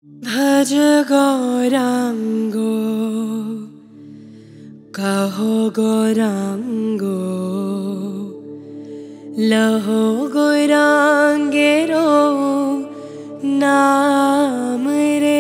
भज गौरांगो कहो गौरांगो लहो गौरांगेरो नाम रे।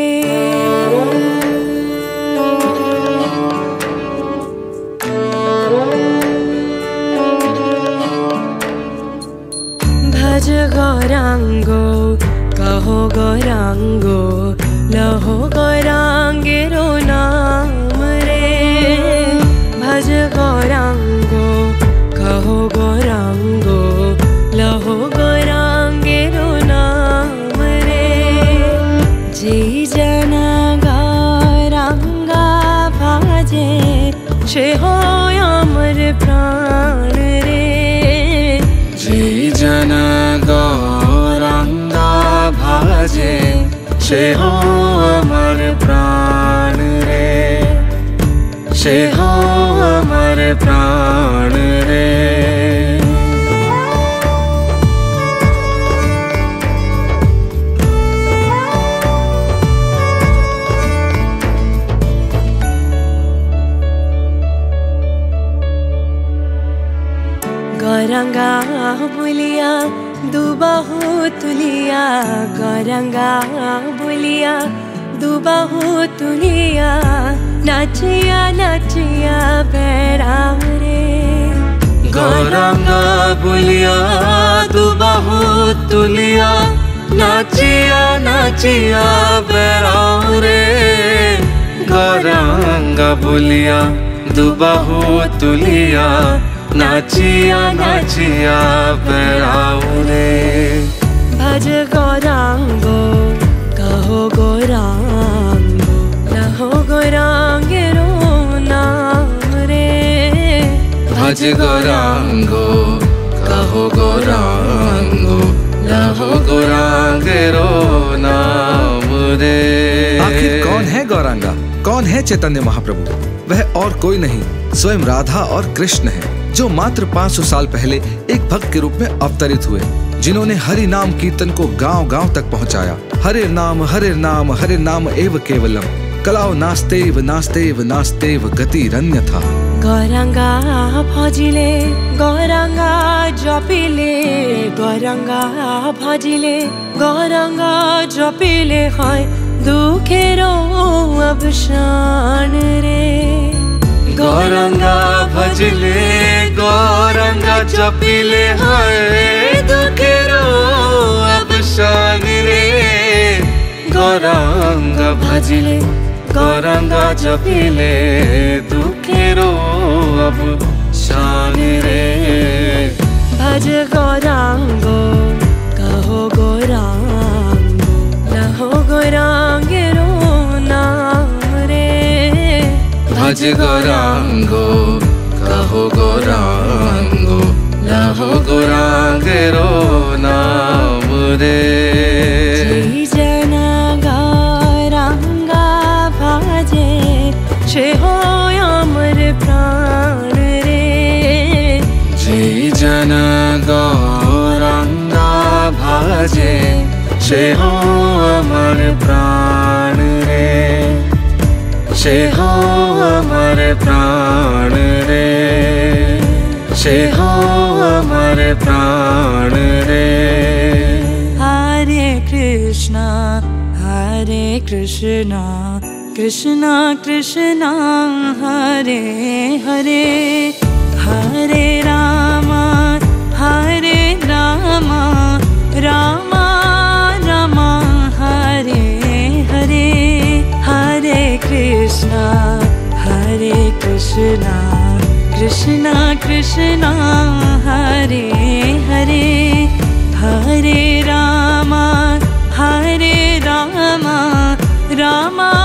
भज गौरांगो कहो गौरांगो लहो गौरांगेरो नाम रे। भज गौरांगो कहो गौरांगो लहो गौरांगेरो नाम रे। जे जना गौरांगा भाजे से हो अमर प्राण रे। जे जना गौरांगा भाजे से हो अमर प्राण रे, से हो अमर प्राण रे। गौरांगा बोलिया दुबाहु तुलिया, गौरांगा बोलिया दुबाहु तुलिया। नाचिया नाचिया बैराम रे। गौरांगा बोलिया दुबाहु तुलिया, नाचिया नाचिया बैराम रे। गौरांगा बोलिया दुबाहु तुलिया, नाचिया नाचिया बैराम रे। भज गौरांगो कहो गौरांगो लहो गौरांगेरो नाम रे। भज गौरांगो कहो गौरांगो लहो गौरांगेरो नाम रे। आखिर कौन है गौरांगा, कौन है चैतन्य महाप्रभु? वह और कोई नहीं, स्वयं राधा और कृष्ण है, जो मात्र 500 साल पहले एक भक्त के रूप में अवतरित हुए, जिन्होंने हरि नाम कीर्तन को गांव-गांव तक पहुंचाया। हरे नाम एव केवलम, कलाओ नास्तेव नास्तेव नास्तेव गतिरन्य था। गौरांगा भजिले गौरांगा जपिले, गौरांगा भजिले गौरांगा जपिले है दुखेरो अवसान रे। गौरांगा भजले गौरांगा जपिले है दुखेरो अवसान रे। गौरांगा भजले गौरांगा जपिले दुखेरो अवसान रे। भज गौरांगो कहो गौरांगो लहो गौरांगेरो नाम रे। भज गौरांगो कहो गौरांगो लहो गौरांगेरो नाम रे। जे जना गौरांगा भाजे से हो अमर प्राण रे। जे जना गौरांगा भाजे से हो अमर प्राण रे, से हो अमर प्राण रे, से हो अमर प्राण रे। हरे कृष्णा कृष्णा कृष्णा हरे हरे। हरे राम राम राम हरे हरे। हरे कृष्णा कृष्णा कृष्णा हरे हरे। हरे Ram Ram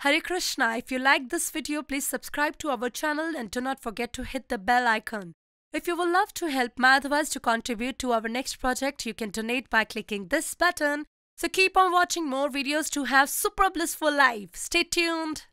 Hare Krishna. If you like this video, please subscribe to our channel and do not forget to hit the bell icon. If you would love to help Madhavas to contribute to our next project, you can donate by clicking this button. So keep on watching more videos to have super blissful life. Stay tuned.